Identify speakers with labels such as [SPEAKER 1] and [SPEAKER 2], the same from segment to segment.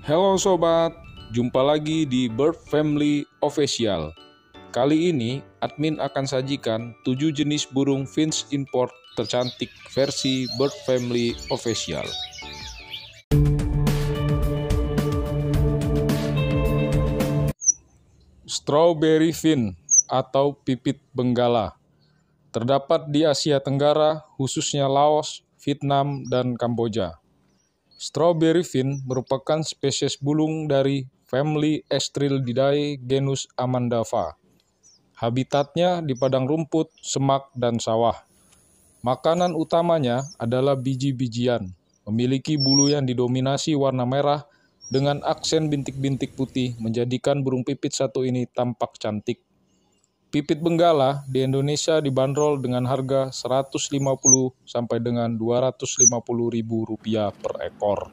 [SPEAKER 1] Halo sobat, jumpa lagi di Bird Family Official. Kali ini admin akan sajikan 7 jenis burung finch import tercantik versi Bird Family Official. Strawberry fin atau pipit benggala terdapat di Asia Tenggara, khususnya Laos, Vietnam, dan Kamboja. Strawberry fin merupakan spesies burung dari famili Estrilidae genus Amandaphila. Habitatnya di padang rumput, semak, dan sawah. Makanan utamanya adalah biji-bijian, memiliki bulu yang didominasi warna merah dengan aksen bintik-bintik putih menjadikan burung pipit satu ini tampak cantik. Pipit benggala di Indonesia dibanderol dengan harga Rp150 sampai dengan Rp250.000 per ekor.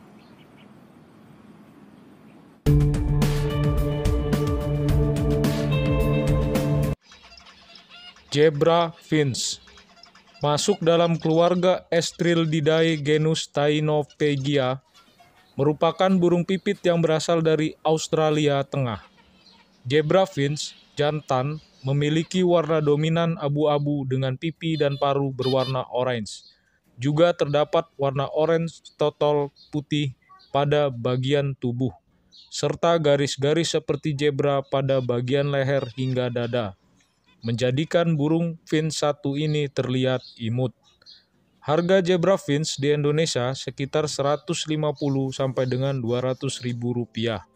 [SPEAKER 1] Zebra finch masuk dalam keluarga Estrilidae genus Taenophagia, merupakan burung pipit yang berasal dari Australia Tengah. Zebra finch jantan memiliki warna dominan abu-abu dengan pipi dan paruh berwarna orange. Juga terdapat warna orange total putih pada bagian tubuh, serta garis-garis seperti zebra pada bagian leher hingga dada, menjadikan burung finch satu ini terlihat imut. Harga zebra finch di Indonesia sekitar Rp150 sampai dengan Rp200.000.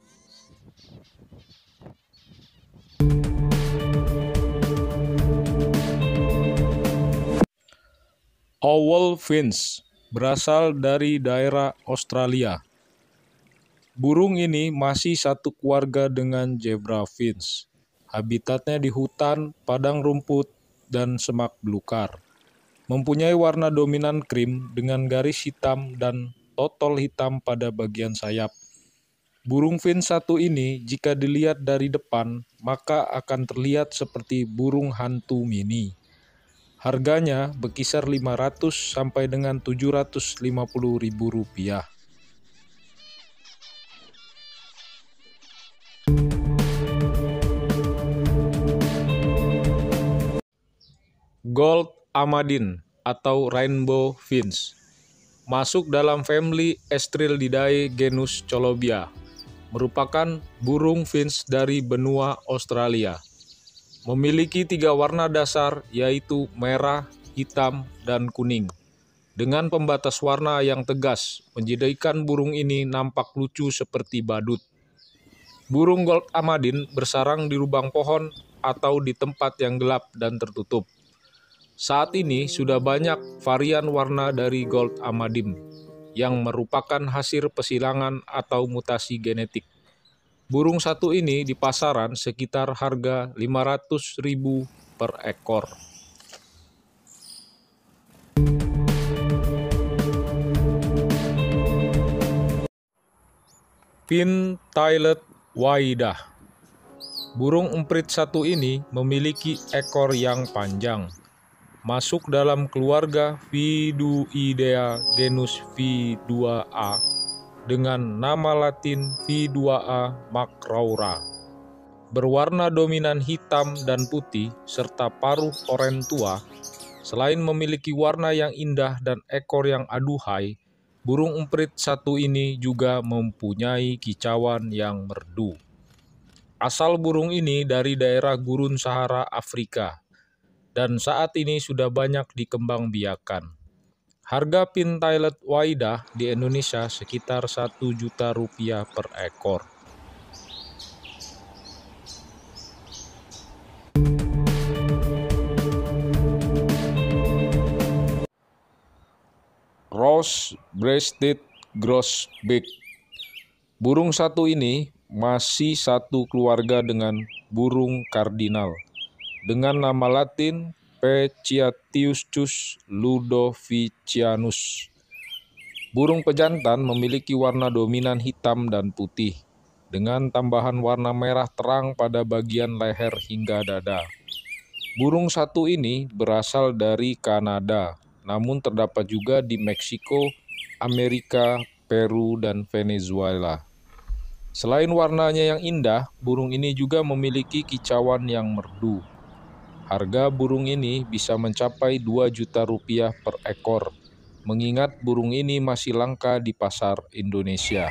[SPEAKER 1] Owl finch berasal dari daerah Australia. Burung ini masih satu keluarga dengan zebra finch. Habitatnya di hutan, padang rumput, dan semak belukar. Mempunyai warna dominan krim dengan garis hitam dan totol hitam pada bagian sayap. Burung finch satu ini jika dilihat dari depan, maka akan terlihat seperti burung hantu mini. Harganya berkisar Rp500 sampai dengan Rp750.000. Gold Amadine atau Rainbow finch masuk dalam famili Estrilidae genus Colobia, merupakan burung finch dari benua Australia. Memiliki 3 warna dasar, yaitu merah, hitam, dan kuning, dengan pembatas warna yang tegas, menjadikan burung ini nampak lucu seperti badut. Burung Gold Amadine bersarang di lubang pohon atau di tempat yang gelap dan tertutup. Saat ini sudah banyak varian warna dari Gold Amadine, yang merupakan hasil pesilangan atau mutasi genetik. Burung satu ini di pasaran sekitar harga Rp500.000 per ekor. Pin-tailed waidah. Burung emprit satu ini memiliki ekor yang panjang. Masuk dalam keluarga Viduidea genus V2A dengan nama latin V2A macraura. Berwarna dominan hitam dan putih serta paruh oranye tua. Selain memiliki warna yang indah dan ekor yang aduhai, burung emprit satu ini juga mempunyai kicauan yang merdu. Asal burung ini dari daerah gurun Sahara Afrika, dan saat ini sudah banyak dikembangbiakan. Harga pin-tailed waidah di Indonesia sekitar Rp1 juta per ekor. Rose-breasted grosbeak. Burung satu ini masih satu keluarga dengan burung kardinal, dengan nama latin Peciatius ludovicianus. Burung pejantan memiliki warna dominan hitam dan putih, dengan tambahan warna merah terang pada bagian leher hingga dada. Burung satu ini berasal dari Kanada, namun terdapat juga di Meksiko, Amerika, Peru, dan Venezuela. Selain warnanya yang indah, burung ini juga memiliki kicauan yang merdu. Harga burung ini bisa mencapai 2 juta rupiah per ekor, mengingat burung ini masih langka di pasar Indonesia.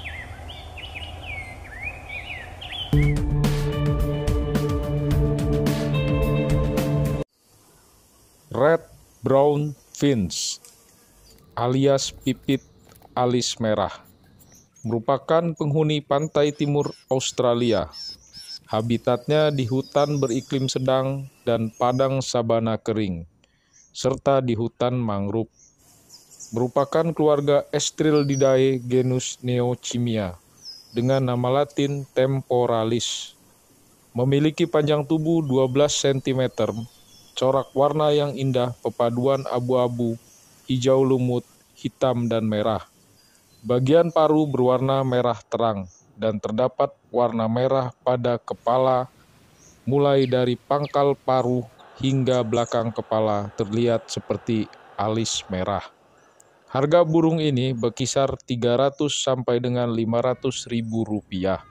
[SPEAKER 1] Red Brown Finch alias pipit alis merah merupakan penghuni pantai timur Australia. Habitatnya di hutan beriklim sedang dan padang sabana kering, serta di hutan mangrove. Merupakan keluarga Estrilidae genus Neochimia dengan nama latin temporalis. Memiliki panjang tubuh 12 cm, corak warna yang indah perpaduan abu-abu, hijau lumut, hitam, dan merah. Bagian paruh berwarna merah terang dan terdapat warna merah pada kepala, mulai dari pangkal paruh hingga belakang kepala terlihat seperti alis merah. Harga burung ini berkisar 300 sampai dengan 500 ribu rupiah.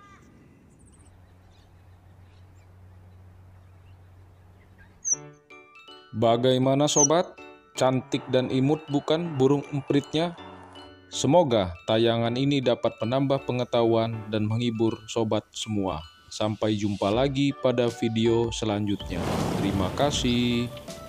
[SPEAKER 1] Bagaimana sobat? Cantik dan imut bukan burung empritnya? Semoga tayangan ini dapat menambah pengetahuan dan menghibur sobat semua. Sampai jumpa lagi pada video selanjutnya. Terima kasih.